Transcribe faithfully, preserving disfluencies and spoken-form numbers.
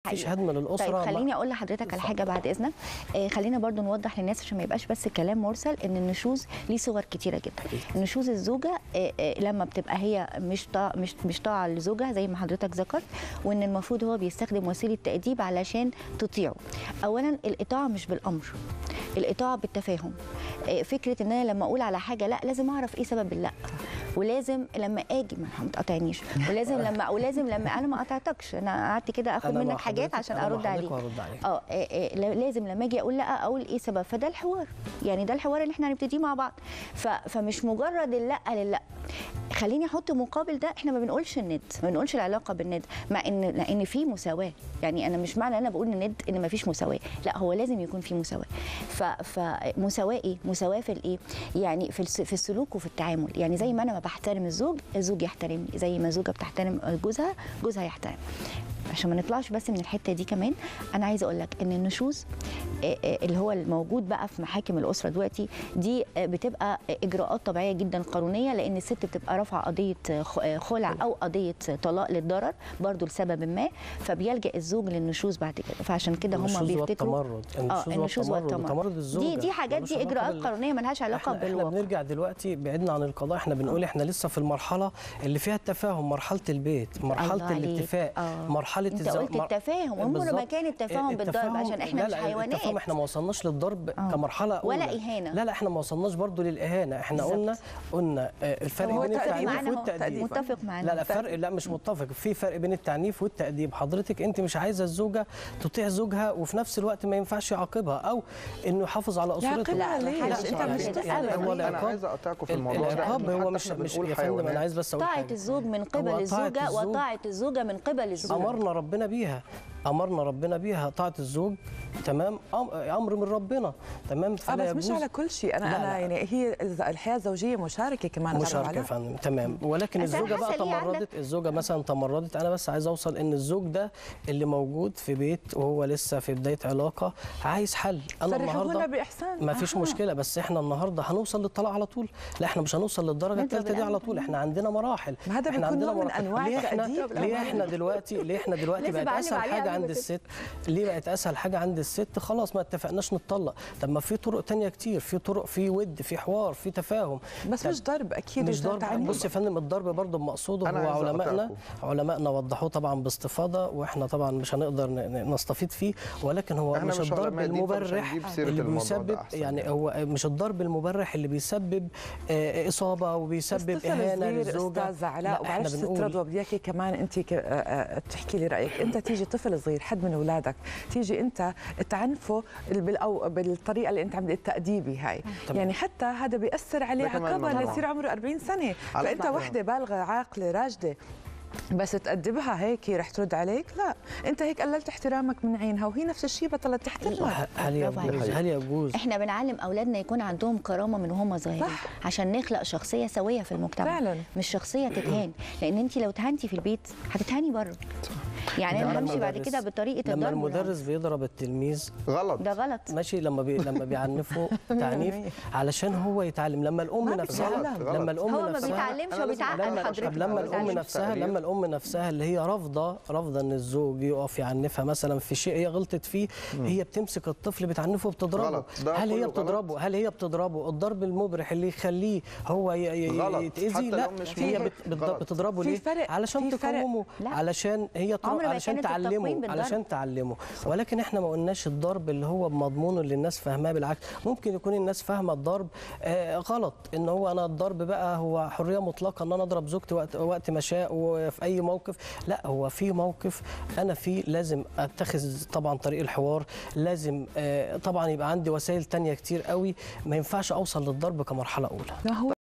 مفيش هدم للاسره. طيب خليني اقول لحضرتك على حاجه بعد اذنك. آه خلينا برضو نوضح للناس عشان ما يبقاش بس كلام مرسل ان النشوز ليه صور كتيره جدا. نشوز الزوجه آه آه لما بتبقى هي مش طاع مش مش طاعه لزوجها زي ما حضرتك ذكرت، وان المفروض هو بيستخدم وسيله تاديب علشان تطيعه. اولا الاطاعه مش بالامر، الاطاعه بالتفاهم. آه فكره ان انا لما اقول على حاجه لا لازم اعرف ايه سبب اللا، ولازم لما اجي ما تقاطعنيش، ولازم لما ولازم لما انا ما قطعتكش، انا قعدت كده اخد منك حاجات عشان ارد عليك. اه لازم لما اجي اقول لا اقول ايه سبب، فده الحوار، يعني ده الحوار اللي احنا هنبتديه مع بعض. فمش مجرد اللا لللا. خليني احط مقابل ده، احنا ما بنقولش الند، ما بنقولش العلاقه بالند، مع ان لان في مساواه، يعني انا مش معنى انا بقول الند ان ما فيش مساواه، لا هو لازم يكون في مساواه. فمساواه ايه؟ مساواه في الايه؟ يعني في في السلوك وفي التعامل، يعني زي ما انا ما بحترم الزوج، الزوج يحترمني، زي ما الزوجه بتحترم جوزها، جوزها يحترم. عشان ما نطلعش بس من الحته دي كمان، انا عايزه اقول لك ان النشوز اللي هو الموجود بقى في محاكم الاسره دلوقتي دي بتبقى اجراءات طبيعيه جدا قانونيه، لان الست بتبقى رافعه قضيه خلع او قضيه طلاق للضرر برضو لسبب ما، فبيلجا الزوج للنشوز بعد كده. فعشان كده هم بيفتكروا اه النشوز والتمرد. دي دي حاجات دي اجراءات قانونيه مالهاش علاقه بالواقع. احنا بنرجع دلوقتي بعدنا عن القضاء، احنا بنقول احنا لسه في المرحله اللي فيها التفاهم، مرحله البيت، مرحله الاتفاق، آه. مرحله انت قلت التفاهم، عمره ما كان التفاهم بالضرب عشان احنا لا مش لا حيوانات. التفاهم احنا ما وصلناش للضرب آه. كمرحله أولى ولا اهانه. لا لا احنا ما وصلناش برضو للاهانه، احنا بالزبط. قلنا قلنا الفرق بين التعنيف والتأديب. متفق معانا. لا لا فرق، لا مش متفق، في فرق بين التعنيف والتأديب. حضرتك انت مش عايزه الزوجه تطيع زوجها وفي نفس الوقت ما ينفعش يعاقبها او انه يحافظ على اسرته. لا لا ليش انت مش يعني هو انا عايز اقطعكم في الموضوع ده. العقاب هو مش مش يا فندم، انا عايز بس اقول طاعه الزوج من قبل الزوجه وطاعه الزوجه من قبل الزوج. امرنا ربنا بيها، امرنا ربنا بيها طاعه الزوج، تمام، امر من ربنا، تمام. اه بس مش على كل شيء. انا لا انا لا. يعني هي الحياه الزوجيه مشاركه كمان، مشاركه فندم، تمام. ولكن الزوجه بقى تمردت، الزوجه مثلا تمردت. انا بس عايز اوصل ان الزوج ده اللي موجود في بيت وهو لسه في بدايه علاقه عايز حل. انا النهارده باحسان ما فيش مشكله، بس احنا النهارده هنوصل للطلاق على طول؟ لا احنا مش هنوصل للدرجه الثالثه دي على طول، احنا عندنا مراحل. هذا بيكون نوع من انواع التأديب. ليه احنا دلوقتي ليه احنا دلوقتي بقت اسهل حاجه عند الست؟ ليه بقت اسهل حاجه عند الست؟ خلاص ما اتفقناش نتطلق. طب ما في طرق ثانيه كتير، في طرق، في ود، في حوار، في تفاهم، بس مش ضرب اكيد. مش ضرب. بص يا فندم، الضرب برضه بمقصوده هو علمائنا علمائنا وضحوه طبعا باستفاضه، واحنا طبعا مش هنقدر نستفيض فيه، ولكن هو مش الضرب المبرح اللي بيسبب، يعني هو مش الضرب المبرح اللي بيسبب اصابه وبيسبب اهانه للزوجه. استاذ علاء، ومعلش ست رضوى بدي اياكي كمان انت تحكي لي رايك. انت تيجي طفل صغير حد من اولادك تيجي انت تعنفه او بالطريقه اللي انت عم التاديبي هاي، طبعا. يعني حتى هذا بياثر عليه عقبه ليصير عمره أربعين سنه. فانت وحده بالغه عاقله راجده بس تأدبها هيك رح ترد عليك؟ لا، انت هيك قللت احترامك من عينها، وهي نفس الشيء بطلت تحترمك. هل يجوز هل يجوز احنا بنعلم اولادنا يكون عندهم كرامه من وهم صغيرين عشان نخلق شخصيه سويه في المجتمع فعلا، مش شخصيه تتهان، لان انت لو تهنتي في البيت هتتهاني بره. يعني انا همشي بعد كده بطريقه الضرب. لما المدرس بيضرب التلميذ غلط، ده غلط ماشي. لما بي... لما بيعنفه تعنيف علشان هو يتعلم. لما الام نفسها لما الام هو نفسها ما بيتعلمش وبيتعقد حضرتك. لما الام نفسها لما الام نفسها اللي هي رافضه رافضه ان الزوج يقف يعنفها مثلا في شيء هي غلطت فيه، هي بتمسك الطفل بتعنفه وبتضربه. هل هي بتضربه هل هي بتضربه الضرب المبرح اللي يخليه هو يتاذي؟ لا، هي بتضربه ليه؟ علشان تقومه، علشان هي علشان تعلمه علشان تعلمه. ولكن احنا ما قلناش الضرب اللي هو بمضمونه اللي الناس فاهماه. بالعكس، ممكن يكون الناس فاهمه الضرب آه غلط، ان هو انا الضرب بقى هو حريه مطلقه ان انا اضرب زوجتي وقت وقت ما شاء وفي اي موقف. لا، هو في موقف انا فيه لازم اتخذ طبعا طريق الحوار، لازم آه طبعا يبقى عندي وسائل ثانيه كتير قوي، ما ينفعش اوصل للضرب كمرحله اولى.